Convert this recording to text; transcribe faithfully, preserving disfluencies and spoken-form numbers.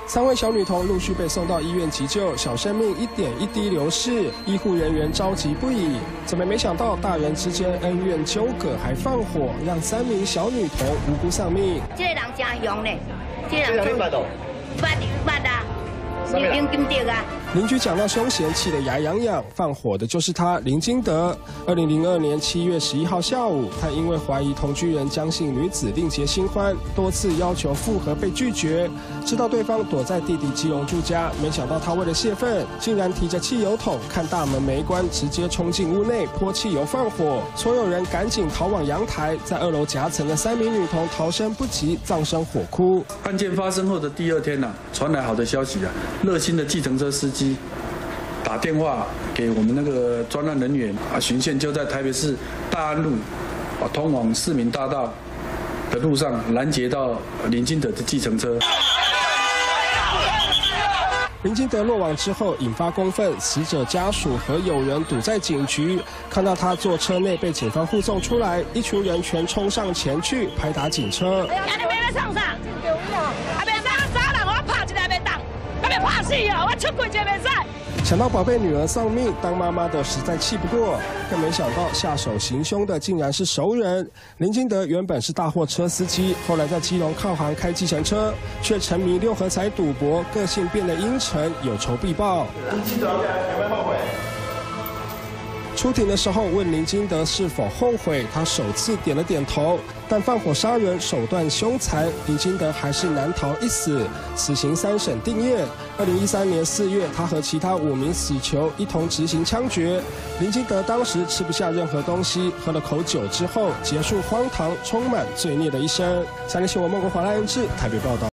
三位小女童陆续被送到医院急救，小生命一点一滴流逝，医护人员着急不已。怎么没想到大人之间恩怨纠葛还放火，让三名小女童无辜丧命。 这个人真凶呢，这个人捌哦，捌捌啊，你认真对啊。 邻居讲到凶嫌，气得牙痒痒。放火的就是他林金德。二零零二年七月十一号下午，他因为怀疑同居人江姓女子另结新欢，多次要求复合被拒绝。知道对方躲在弟弟基隆住家，没想到他为了泄愤，竟然提着汽油桶，看大门没关，直接冲进屋内泼汽油放火。所有人赶紧逃往阳台，在二楼夹层的三名女童逃生不及，葬身火窟。 案件发生后的第二天呢、啊，传来好的消息啊，热心的计程车司机 打电话给我们那个专案人员啊，巡线就在台北市大安路啊，通往市民大道的路上拦截到林金德的计程车。 林金德落网之后引发公愤，死者家属和友人堵在警局，看到他坐车内被警方护送出来，一群人全冲上前去拍打警车。 哎呀，你别来上上，啊别上杀人，我拍一个别当，我别拍死哦，我出轨就袂使。 想到宝贝女儿丧命，当妈妈的实在气不过，更没想到下手行凶的竟然是熟人。林金德原本是大货车司机，后来在基隆靠行开计程车，却沉迷六合彩赌博，个性变得阴沉，有仇必报。 林金德有没有后悔？ 出庭的时候问林金德是否后悔，他首次点了点头。但放火杀人手段凶残，林金德还是难逃一死。死刑三审定谳。二零一三年四月，他和其他五名死囚一同执行枪决。林金德当时吃不下任何东西，喝了口酒之后，结束荒唐、充满罪孽的一生。三立新闻孟国华、赖恩智台北报道。